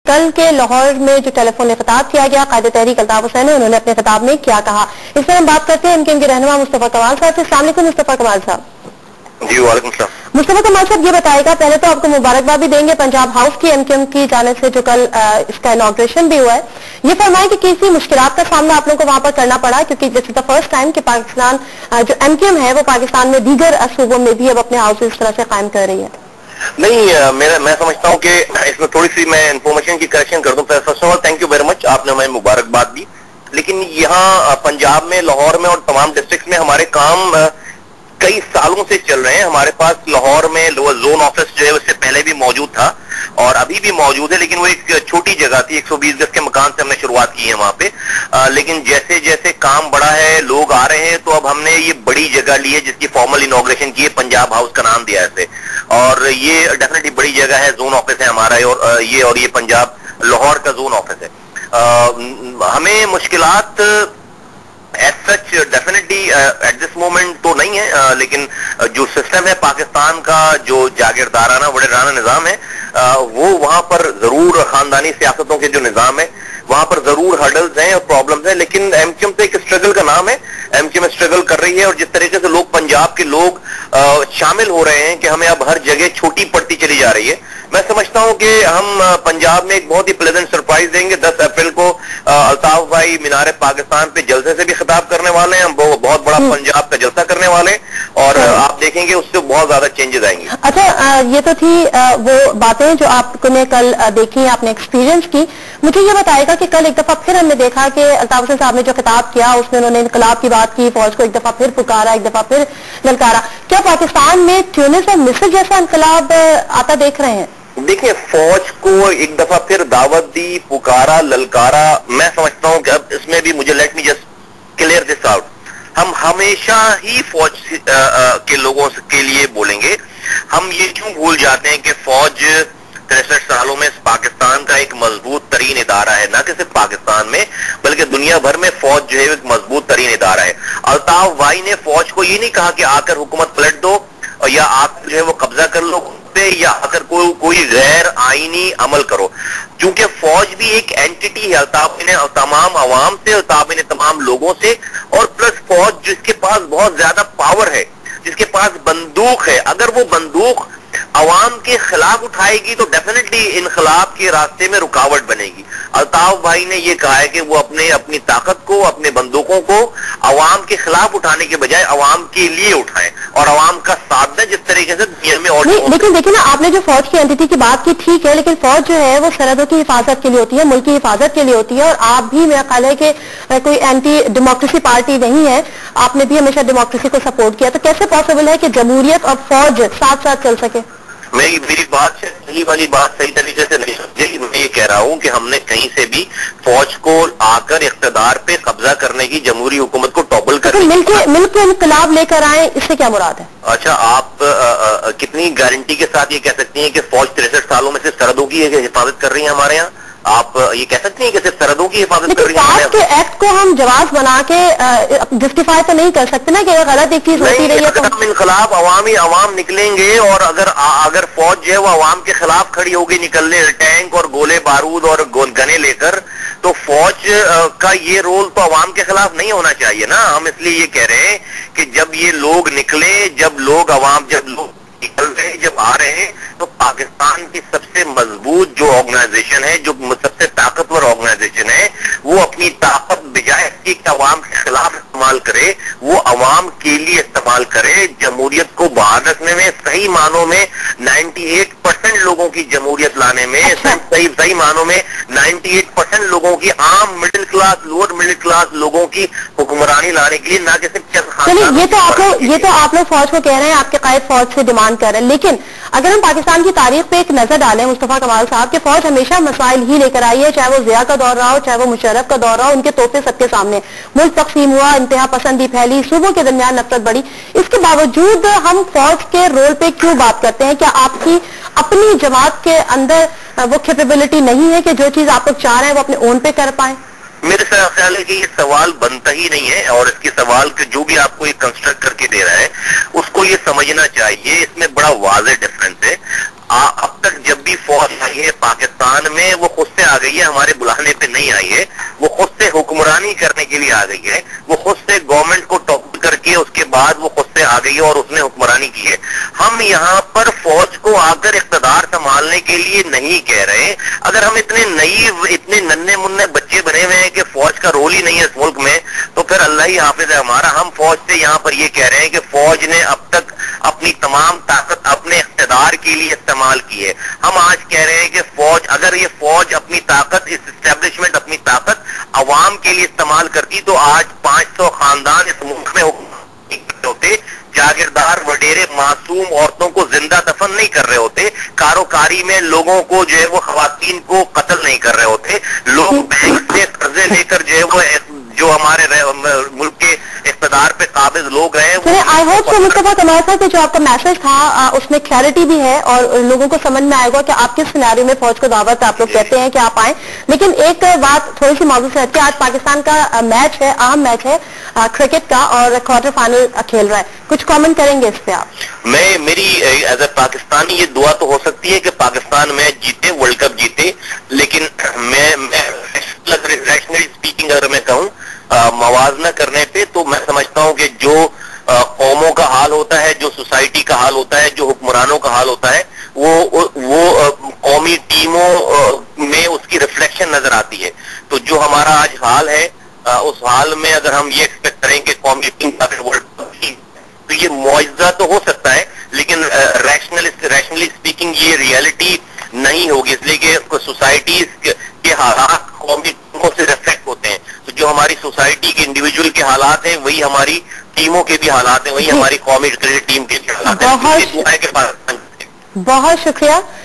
कल के लाहौर में जो टेलीफोन में खिताब किया गया कायद तहरीक अल्ताफ हुसैन ने, उन्होंने अपने खिताब में क्या कहा, इस पर हम बात करते हैं एमक्यूएम के रहनुमा मुस्तफा कमाल साहब से। अस्सलाम वालेकुम मुस्तफा कमाल साहब। जी वालेकुम सलाम। मुस्तफा कमाल साहब ये बताएगा, पहले तो आपको मुबारकबाद भी देंगे पंजाब हाउस की एमक्यूएम की जाने से जो कल इसका इनॉग्रेशन भी हुआ है। ये फरमाएं कि किसी मुश्किलात का सामना आप लोगों को वहां पर करना पड़ा, क्योंकि this is the first time कि पाकिस्तान जो एमक्यूएम है वो पाकिस्तान में दीगर सूबों में भी अब अपने हाउस इस तरह से कायम कर रही है। नहीं, मैं समझता हूँ कि इसमें थोड़ी सी मैं इन्फॉर्मेशन की करेक्शन कर दूं। First of all thank you very much, आपने हमें मुबारकबाद दी। लेकिन यहाँ पंजाब में, लाहौर में और तमाम डिस्ट्रिक्ट में हमारे काम कई सालों से चल रहे हैं। हमारे पास लाहौर में जोन ऑफिस जो है उससे पहले भी मौजूद था और अभी भी मौजूद है, लेकिन वो एक छोटी जगह थी, 120 गज के मकान से हमने शुरुआत की है वहां पे। लेकिन जैसे जैसे काम बढ़ा है, लोग आ रहे हैं, तो अब हमने ये बड़ी जगह ली है जिसकी फॉर्मल इनॉग्रेशन की है, पंजाब हाउस का नाम दिया है इसे। और ये डेफिनेटली बड़ी जगह है, जोन ऑफिस है हमारा और ये पंजाब लाहौर का जोन ऑफिस है। हमें मुश्किलात as such definitely at this moment तो नहीं है, लेकिन जो सिस्टम है पाकिस्तान का, जो जागीरदाराना वडेराना निजाम है, वो वहां पर जरूर खानदानी सियासतों के जो निजाम है वहां पर जरूर हर्डल्स हैं और प्रॉब्लम्स हैं। लेकिन एमक्यूएम तो एक स्ट्रगल का नाम है, एमक्यूएम स्ट्रगल कर रही है और जिस तरीके से लोग, पंजाब के लोग शामिल हो रहे हैं कि हमें अब हर जगह छोटी पड़ती चली जा रही है। मैं समझता हूं कि हम पंजाब में एक बहुत ही प्लेजेंट सरप्राइज देंगे। 10 अप्रैल को अल्ताफ भाई मीनार पाकिस्तान पे जलसे से भी खिताब करने वाले हैं, हम बहुत बड़ा पंजाब का जलसा करने वाले हैं और आप देखेंगे उससे बहुत ज्यादा चेंजेस आएंगे। अच्छा, ये तो थी वो बातें जो आपने कल देखी, आपने एक्सपीरियंस की। मुझे ये बताएगा कि कल एक दफा फिर हमने देखा कि अल्ताफ हुसैन साहब ने जो खिताब किया उसमें उन्होंने इनकलाब की बात की, फौज को एक दफा फिर पुकारा, एक दफा फिर ललकारा। क्या पाकिस्तान में ट्यूनिस और मिस्र जैसा इनकलाब आता देख रहे हैं? देखिए, फौज को एक दफा फिर दावत दी, पुकारा, ललकारा। मैं समझता हूं कि अब इसमें भी मुझे, let me just clear this out, हम हमेशा ही फौज के लोगों के लिए बोलेंगे। हम ये क्यों भूल जाते हैं कि फौज 63 सालों में पाकिस्तान का एक मजबूत तरीन इदारा है, न कि सिर्फ पाकिस्तान में बल्कि दुनिया भर में फौज जो है एक मजबूत तरीन इदारा है। अल्ताफ भाई ने फौज को ये नहीं कहा कि आकर हुकूमत पलट दो या आकर जो है वो कब्जा कर लो पे, या आकर कोई गैर आईनी अमल करो, क्योंकि फौज भी एक एंटिटी है। अल्ताफ ने तमाम अवाम से, अल्ताफ ने तमाम लोगों से, और प्लस फौज जिसके पास बहुत ज्यादा पावर है, जिसके पास बंदूक है, अगर वो बंदूक अवाम के खिलाफ उठाएगी तो डेफिनेटली इनकलाब के रास्ते में रुकावट बनेगी। अल्ताफ भाई ने ये कहा है कि वो अपनी ताकत को, अपने बंदूकों को अवाम के खिलाफ उठाने के बजाय अवाम के लिए उठाएं और अवाम का साथ दें, जिस तरीके से दुनिया में और लेकिन देखिए ना, आपने जो फौज की एंटिटी की बात की, ठीक है, लेकिन फौज जो है वो सरहदों की हिफाजत के लिए होती है, मुल्क की हिफाजत के लिए होती है। और आप भी, मेरा ख्याल है कि कोई एंटी डेमोक्रेसी पार्टी नहीं है, आपने भी हमेशा डेमोक्रेसी को सपोर्ट किया, तो कैसे पॉसिबल है कि जमहूरियत और फौज साथ साथ चल सके? मेरी बात से सही वाली बात सही तरीके से नहीं समझी। मैं ये कह रहा हूं कि हमने कहीं से भी फौज को आकर इख्तिदार पे कब्जा करने की, जमहूरी हुकूमत को टॉपल करने की, मिल्क को इनकलाब लेकर आए, इससे क्या मुराद है? अच्छा, आप कितनी गारंटी के साथ ये कह सकती हैं कि फौज 63 सालों में से सरहदों की हिफाजत कर रही है हमारे यहाँ? आप ये कह सकती हैं कि सिर्फ सरहदों की हिफाजत कर रही है? के एक्ट को हम जवाब बना के जस्टिफाई तो नहीं कर सकते ना कि गलत एक चीज होती रही है। अगर हम इनकलाब अवाम निकलेंगे और अगर फौज जो है वो अवाम के खिलाफ खड़ी होगी, निकलने टैंक और गोले बारूद और गने लेकर, तो फौज का ये रोल तो अवाम के खिलाफ नहीं होना चाहिए ना। हम इसलिए ये कह रहे हैं कि जब ये लोग निकले, जब लोग निकल रहे, जब आ रहे हैं, तो पाकिस्तान की सबसे मजबूत जो ऑर्गेनाइजेशन है, जो सबसे ताकतवर ऑर्गेनाइजेशन है, वो अपनी ताकत बजाय इसकी अवाम के खिलाफ इस्तेमाल करे, वो अवाम के लिए इस्तेमाल करे। जमहूरियत को बहाल रखने में, सही मानों में 98% लोगों की जमहूरियत लाने में, सही मानों में 98% लोगों की, आम middle class, lower middle class लोगों की हुक्मरानी लाने के लिए, ना कि सिर्फ ये तो आप लोग फौज को कह रहे हैं, आपके कायद फौज से डिमांड कर रहे हैं। लेकिन अगर हम पाकिस्तान की तारीख पे एक नजर डालें मुस्तफा कमाल साहब, कि फौज हमेशा मसाइल ही लेकर आई है, चाहे वो जिया का दौर रहा हो, चाहे वो मुशर्रफ का दौर रहा हो, उनके तोहफे सबके सामने, मुल्क तकसीम हुआ, इंतहा पसंदी फैली, सूबों के दरमियान नफरत बढ़ी। इसके बावजूद हम फौज के रोल पे क्यों बात करते हैं? क्या आपकी अपनी जमात के अंदर वो कैपेबिलिटी नहीं है कि जो चीज आप लोग चाह रहे हैं वो अपने ओन पे कर पाए? मेरे ख्याल है कि ये सवाल बनता ही नहीं है, और इसके सवाल के जो भी आपको ये कंस्ट्रक्ट करके दे रहा है उसको ये समझना चाहिए। इसमें बड़ा वाज़ेह डिफरेंस है। अब तक जब भी फौज आई है पाकिस्तान में, वो खुद से आ गई है, हमारे बुलाने पे नहीं आई है, वो खुद से हुक्मरानी करने के लिए आ गई है, वो खुद से गवर्नमेंट को टॉप करके उसके बाद वो खुद से आ गई है और उसने हुक्मरानी की है। हम यहाँ पर फौज को आकर इख्तिदार संभालने के लिए नहीं कह रहे। अगर हम इतने नईव, इतने नन्हे मुन्ने बच्चे बने हुए हैं कि फौज का रोल ही नहीं है इस मुल्क में, तो फिर अल्लाह ही हाफिज है हमारा। हम फौज से यहाँ पर ये कह रहे हैं कि फौज ने अब तक अपनी तमाम ताकत अपने इख्तिदार के लिए इस्तेमाल की है। हम आज कह रहे हैं कि फौज, अगर ये फौज अपनी ताकत, इस एस्टेब्लिशमेंट अपनी ताकत अवाम के लिए इस्तेमाल करती तो आज 500 खानदान इस मुल्क में होते, जागीरदार वडेरे मासूम औरतों को जिंदा दफन नहीं कर रहे होते, कारोकारी में लोगों को जो है वो खवातीन को कत्ल नहीं कर रहे होते, लोग बैंक से कर्जे लेकर जो है वो जो हमारे मुल्क के इख्तिदार पे काबिज लोग हैं। आई होप सो मुस्तफा कमाल साहब, जो आपका मैसेज था उसमें क्लैरिटी भी है और लोगों को समझ में आएगा कि आप किस सिनेरियो में फौज को दावत आप लोग कहते हैं कि आप आए। लेकिन एक बात थोड़ी सी मौजूद है कि आज पाकिस्तान का मैच है, अहम मैच है क्रिकेट का और क्वार्टर फाइनल खेल रहा है, कुछ कमेंट करेंगे इस पे आप? मेरी एज ए पाकिस्तानी ये दुआ तो हो सकती है कि पाकिस्तान मैच जीते, वर्ल्ड कप जीते, लेकिन मैं रैशनली स्पीकिंग अगर मैं कहूँ मवाजना करने पे, तो मैं समझता हूँ कि जो कौमों का हाल होता है, जो सोसाइटी का हाल होता है, जो हुक्मरानों का हाल होता है, वो कौमी टीमों में उसकी रिफ्लेक्शन नजर आती है। तो जो हमारा आज हाल है, उस हाल में अगर हम ये एक्सपेक्ट करें कि कौमी टीम का वर्ल्ड कप जीते, तो ये मुआवजा तो हो सकता है, लेकिन रैशनली स्पीकिंग ये रियलिटी नहीं होगी, इसलिए कि सोसाइटीज के हालात कौमी टीमों से रिफ्लेक्ट होते हैं। तो जो हमारी सोसाइटी के इंडिविजुअल के हालात हैं वही हमारी टीमों के भी हालात हैं, वही हमारी कौमी क्रिकेट टीम के भी हालात हैं। बहुत शुक्रिया।